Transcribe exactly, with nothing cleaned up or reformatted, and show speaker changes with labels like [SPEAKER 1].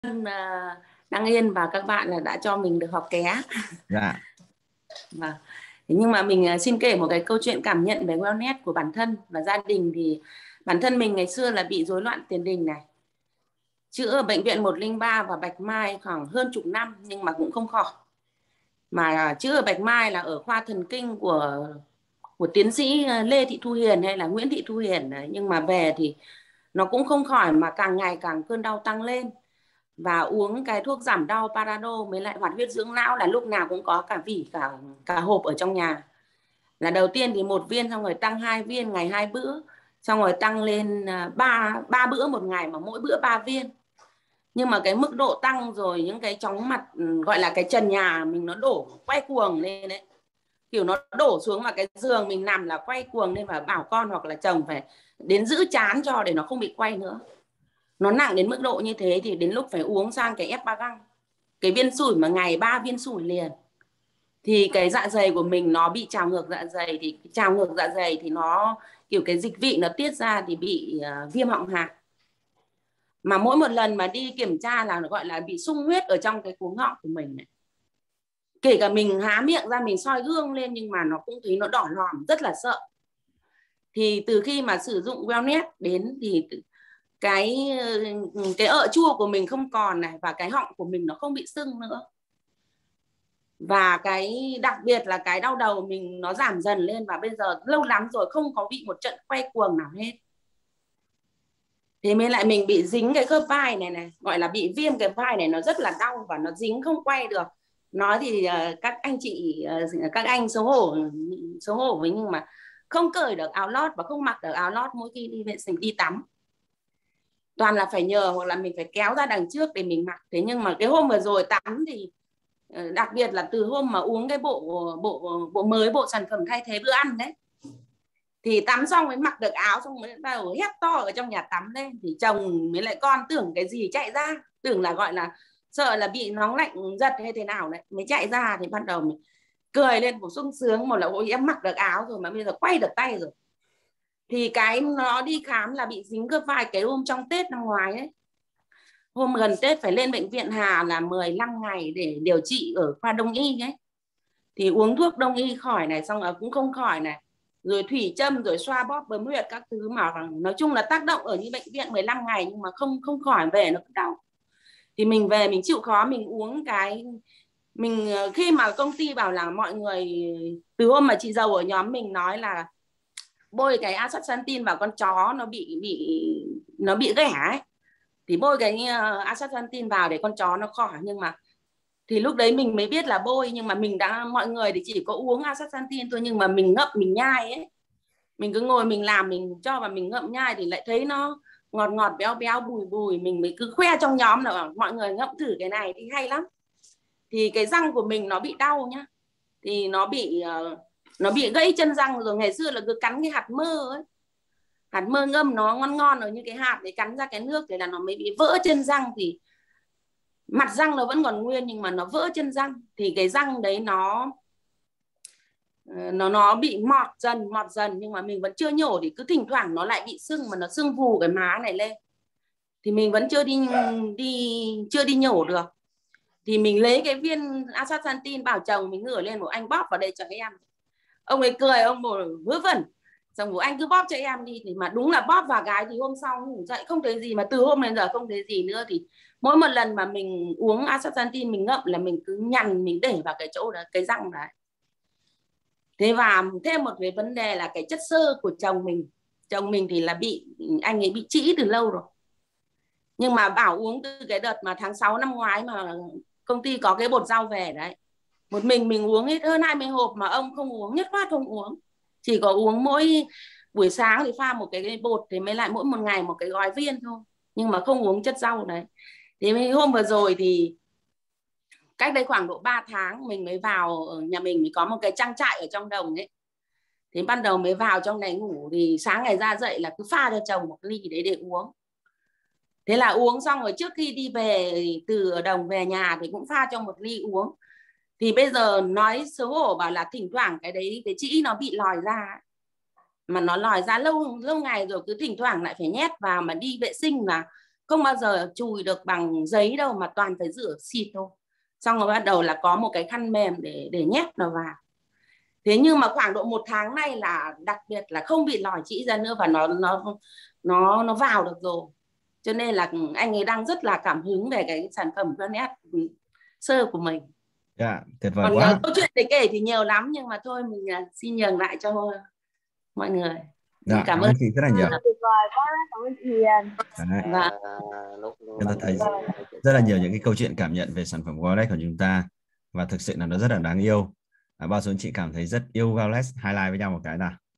[SPEAKER 1] uh, Đăng Yên và các bạn là đã cho mình được học ké.
[SPEAKER 2] Dạ.
[SPEAKER 1] Vâng. Nhưng mà mình xin kể một cái câu chuyện cảm nhận về wellness của bản thân và gia đình. Thì bản thân mình ngày xưa là bị rối loạn tiền đình này, chữa ở bệnh viện một không ba và Bạch Mai khoảng hơn chục năm nhưng mà cũng không khỏi. Mà chữa ở Bạch Mai là ở khoa thần kinh của của tiến sĩ Lê Thị Thu Hiền hay là Nguyễn Thị Thu Hiền đấy. Nhưng mà về thì nó cũng không khỏi, mà càng ngày càng cơn đau tăng lên. Và uống cái thuốc giảm đau Parado mới lại hoạt huyết dưỡng não là lúc nào cũng có cả vỉ cả cả hộp ở trong nhà. Là đầu tiên thì một viên, xong rồi tăng hai viên ngày hai bữa, xong rồi tăng lên ba ba bữa một ngày mà mỗi bữa ba viên. Nhưng mà cái mức độ tăng rồi những cái chóng mặt, gọi là cái trần nhà mình nó đổ quay cuồng lên đấy, kiểu nó đổ xuống vào cái giường mình nằm là quay cuồng lên, và bảo con hoặc là chồng phải đến giữ chán cho để nó không bị quay nữa. Nó nặng đến mức độ như thế thì đến lúc phải uống sang cái ép ba găng, cái viên sủi mà ngày ba viên sủi liền. Thì cái dạ dày của mình nó bị trào ngược dạ dày, thì trào ngược dạ dày thì nó kiểu cái dịch vị nó tiết ra thì bị uh, viêm họng hạc. Mà mỗi một lần mà đi kiểm tra là nó gọi là bị sung huyết ở trong cái cuống họng của mình này. Kể cả mình há miệng ra mình soi gương lên nhưng mà nó cũng thấy nó đỏ lòm, rất là sợ. Thì từ khi mà sử dụng wellness đến thì cái cái ợ chua của mình không còn này, và cái họng của mình nó không bị sưng nữa. Và cái đặc biệt là cái đau đầu mình nó giảm dần lên, và bây giờ lâu lắm rồi không có bị một trận quay cuồng nào hết. Thế mới lại mình bị dính cái khớp vai này này, gọi là bị viêm cái vai này, nó rất là đau và nó dính không quay được. Nói thì uh, các anh chị uh, các anh xấu hổ xấu hổ với, nhưng mà không cởi được áo lót và không mặc được áo lót mỗi khi đi vệ sinh đi tắm, toàn là phải nhờ hoặc là mình phải kéo ra đằng trước để mình mặc. Thế nhưng mà cái hôm vừa rồi tắm thì uh, đặc biệt là từ hôm mà uống cái bộ bộ bộ mới, bộ sản phẩm thay thế bữa ăn đấy, thì tắm xong mới mặc được áo, xong mới bắt đầu hét to ở trong nhà tắm lên. Thì chồng mới lại con tưởng cái gì chạy ra, tưởng là gọi là sợ là bị nóng lạnh giật hay thế nào đấy, mới chạy ra. Thì bắt đầu mình cười lên một sung sướng, một là ôi em mặc được áo rồi mà bây giờ quay được tay rồi. Thì cái nó đi khám là bị dính khớp vai cái hôm trong Tết năm ngoái ấy. Hôm gần Tết phải lên bệnh viện Hà là mười lăm ngày để điều trị ở khoa Đông y ấy. Thì uống thuốc Đông y khỏi này, xong rồi cũng không khỏi này, rồi thủy châm, rồi xoa bóp bấm huyệt các thứ, mà nói chung là tác động ở như bệnh viện mười lăm ngày nhưng mà không không khỏi, về nó cứ đau. Thì mình về mình chịu khó mình uống cái, mình khi mà công ty bảo là mọi người, từ hôm mà chị giàu ở nhóm mình nói là bôi cái astaxanthin vào con chó nó bị bị nó bị ghẻ ấy, thì bôi cái astaxanthin vào để con chó nó khỏi. Nhưng mà thì lúc đấy mình mới biết là bôi, nhưng mà mình đã, mọi người thì chỉ có uống astaxanthin thôi, nhưng mà mình ngậm mình nhai ấy, mình cứ ngồi mình làm, mình cho và mình ngậm nhai thì lại thấy nó ngọt ngọt béo béo bùi bùi. Mình mới cứ khoe trong nhóm là mọi người ngậm thử cái này thì hay lắm. Thì cái răng của mình nó bị đau nhá, thì nó bị nó bị gãy chân răng rồi. Ngày xưa là cứ cắn cái hạt mơ ấy, hạt mơ ngâm nó ngon ngon ở như cái hạt để cắn ra cái nước, thì là nó mới bị vỡ chân răng. Thì mặt răng nó vẫn còn nguyên nhưng mà nó vỡ chân răng, thì cái răng đấy nó nó nó bị mọt dần mọt dần nhưng mà mình vẫn chưa nhổ, thì cứ thỉnh thoảng nó lại bị sưng, mà nó sưng vù cái má này lên, thì mình vẫn chưa đi đi chưa đi nhổ được. Thì mình lấy cái viên astaxanthin bảo chồng mình ngửa lên, một anh bóp vào đây cho em. Ông ấy cười, ông bảo vớ vẩn, xong rồi anh cứ bóp cho em đi. Thì mà đúng là bóp vào cái thì hôm sau ngủ dậy không thấy gì, mà từ hôm đến giờ không thấy gì nữa. Thì mỗi một lần mà mình uống astaxanthin mình ngậm là mình cứ nhằn, mình để vào cái chỗ đó, cái răng đấy. Thế và thêm một cái vấn đề là cái chất xơ của chồng mình. Chồng mình thì là bị, anh ấy bị trĩ từ lâu rồi, nhưng mà bảo uống từ cái đợt mà tháng sáu năm ngoái mà công ty có cái bột rau về đấy, một mình mình uống hết hơn hai mươi hộp mà ông không uống, nhất khoát không uống. Chỉ có uống mỗi buổi sáng thì pha một cái, cái bột, thì mới lại mỗi một ngày một cái gói viên thôi, nhưng mà không uống chất rau đấy. Thế hôm vừa rồi thì cách đây khoảng độ ba tháng mình mới vào ở nhà mình, mới có một cái trang trại ở trong đồng ấy. Thế ban đầu mới vào trong này ngủ, thì sáng ngày ra dậy là cứ pha cho chồng một ly đấy để uống. Thế là uống xong rồi trước khi đi về từ ở đồng về nhà thì cũng pha cho một ly uống. Thì bây giờ nói xấu hổ bảo là thỉnh thoảng cái đấy, cái trĩ nó bị lòi ra, mà nó lòi ra lâu lâu ngày rồi, cứ thỉnh thoảng lại phải nhét vào mà đi vệ sinh, mà không bao giờ chùi được bằng giấy đâu, mà toàn phải rửa xịt thôi. Xong rồi bắt đầu là có một cái khăn mềm để để nhét nó vào. Thế nhưng mà khoảng độ một tháng nay là đặc biệt là không bị lòi trĩ ra nữa, và nó nó nó nó vào được rồi. Cho nên là anh ấy đang rất là cảm hứng về cái sản phẩm Planet sơ của mình.
[SPEAKER 2] Dạ, tuyệt vời
[SPEAKER 1] Còn
[SPEAKER 2] quá.
[SPEAKER 1] câu chuyện để kể thì nhiều lắm, nhưng mà thôi mình xin nhường lại cho mọi người.
[SPEAKER 2] Dạ,
[SPEAKER 1] Cảm
[SPEAKER 2] cảm
[SPEAKER 1] ơn.
[SPEAKER 2] ơn chị rất là nhiều.
[SPEAKER 3] Tuyệt vời quá, cảm ơn chị Hiền.
[SPEAKER 2] Đấy.
[SPEAKER 1] Và
[SPEAKER 2] Chúng ta thấy rất là nhiều những cái câu chuyện cảm nhận về sản phẩm Wellness của chúng ta, và thực sự là nó rất là đáng yêu. À, bao giờ chị cảm thấy rất yêu Wellness, highlight với nhau một cái nào.